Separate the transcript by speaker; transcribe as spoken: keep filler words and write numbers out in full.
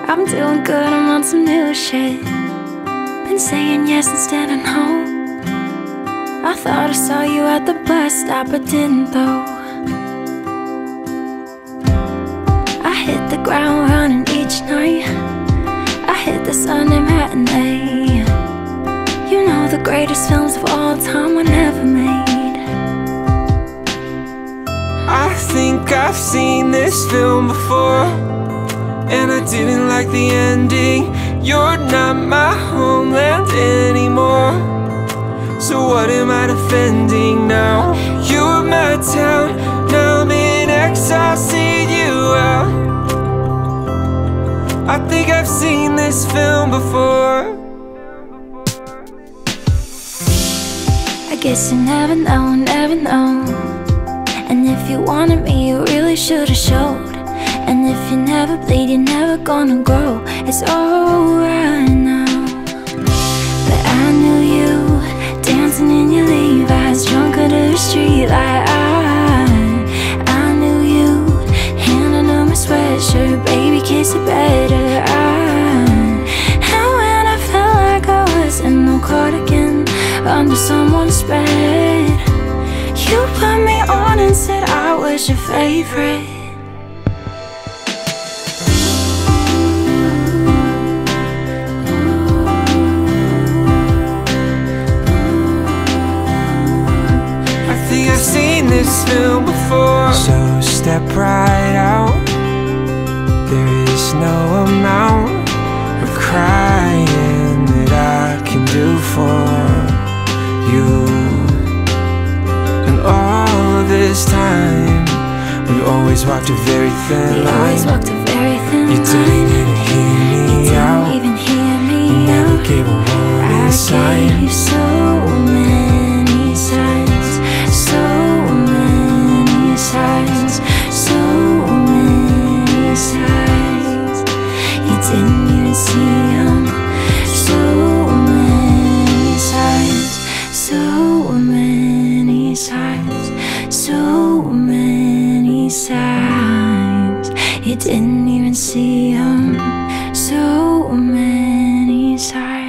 Speaker 1: I'm doing good, I'm on some new shit. Been saying yes instead of no. I thought I saw you at the bus stop, but didn't though. I hit the ground running each night. I hit the Sunday matinee. You know the greatest films of all time were never made.
Speaker 2: I think I've seen this film before, and I didn't like the ending. You're not my homeland anymore, so what am I defending now? You're my town, now I'm in exile, seeing you out. I think I've seen this film before.
Speaker 1: I guess you never know, never know. And if you wanted me, you really should've showed. And if you never bleed, you're never gonna grow. It's alright now. But I knew you dancing in your Levi's, drunk under the street light. I, I knew you handing her my sweatshirt, baby, kiss it better. I, and when I felt like I was in no cardigan under someone's bed, you put me on and said I was your favorite.
Speaker 2: I've seen this film before, so step right out. There is no amount of crying that I can do for you. And all of this time, we always walked a very thin
Speaker 1: We
Speaker 2: line.
Speaker 1: always walked a very thin
Speaker 2: You
Speaker 1: line.
Speaker 2: didn't even hear me
Speaker 1: You didn't
Speaker 2: out.
Speaker 1: even hear me
Speaker 2: You never
Speaker 1: out.
Speaker 2: gave a warning
Speaker 1: I
Speaker 2: sign.
Speaker 1: gave you so many signs, so many signs, so many signs. You didn't even see them. So many signs, so many signs, so many signs. You didn't even see them. So many signs.